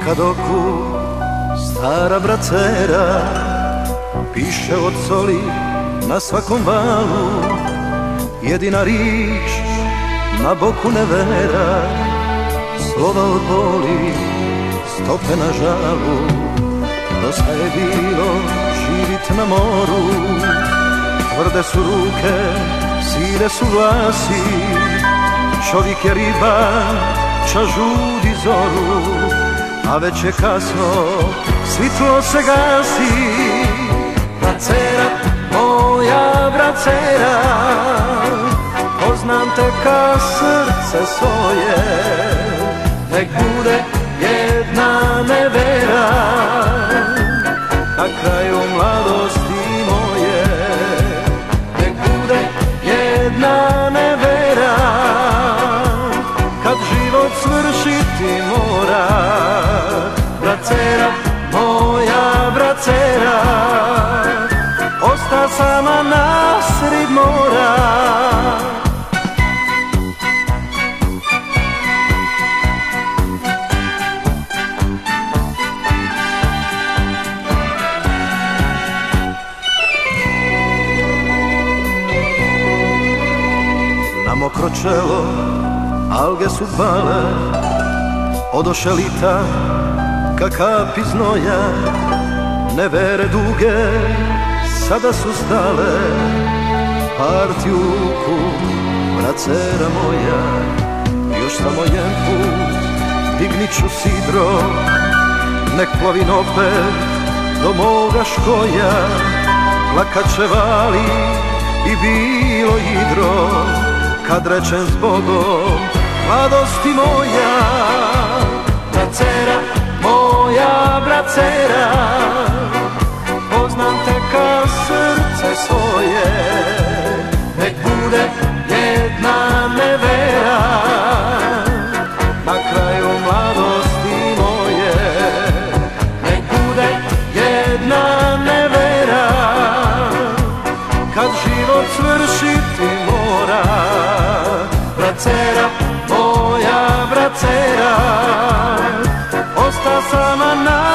Kad oku stara bracera piše od soli na svakom valu, jedina rič na boku nevera, slova od boli, stope na žalu. Dosta je bilo živit na moru, tvrde su ruke, sile su glasi, čovjek je riba, ča žudi zoru, a već je kasno, svitlo se gasi. Bracera, moja bracera, poznam te ka srce svoje, nek bude jedna nevera na kraju mladosti moje, nek bude jedna nevera kad život svršiti mora. Bracera, moja bracera, osta sama nasred mora. Na mokro čelo alge su pale, odoše lita ka kapi znoja, nevere duge sada su stale, partjuku, bracera moja, još samo jedan put dignit ću sidro, nek plovim opet do moga škoja, plakat će vali i bilo idro, kad rečem zbogom mladosti moja. Bracera, moja bracera, poznam te ka srce svoje, nek bude jedna nevera na kraju mladosti moje, nek bude jedna nevera kad život svršiti mora. Bracera, moja bracera, osta sama na